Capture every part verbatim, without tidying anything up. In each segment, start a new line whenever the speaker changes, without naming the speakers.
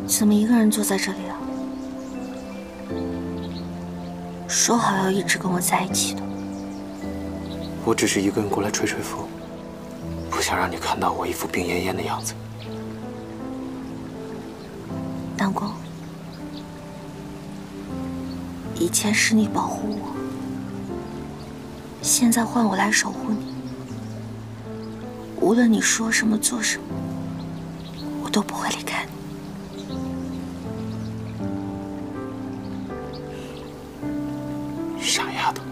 怎么一个人坐在这里啊？说好要一直跟我在一起的。
我只是一个人过来吹吹风，不想让你看到我一副病恹恹的样子。
南宫，以前是你保护我，现在换我来守护你。无论你说什么做什么，我都不会离开你。
傻丫头，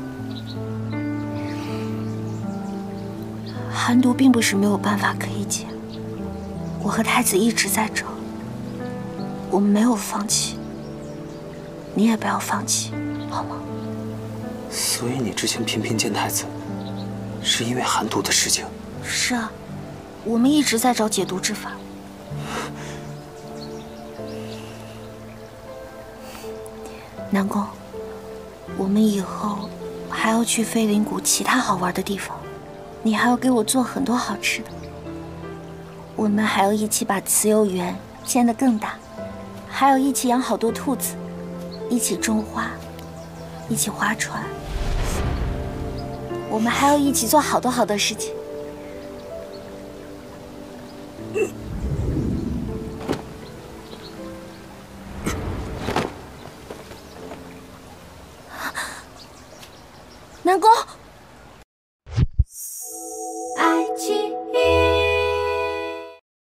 寒毒并不是没有办法可以解，我和太子一直在找，我们没有放弃，你也不要放弃，好吗？
所以你之前频频见太子，是因为寒毒的事情？
是啊，我们一直在找解毒之法。南宫，我们以后还要去飞灵谷其他好玩的地方，你还要给我做很多好吃的。我们还要一起把慈幼园建得更大，还要一起养好多兔子，一起种花，一起划船。我们还要一起做好多好多事情。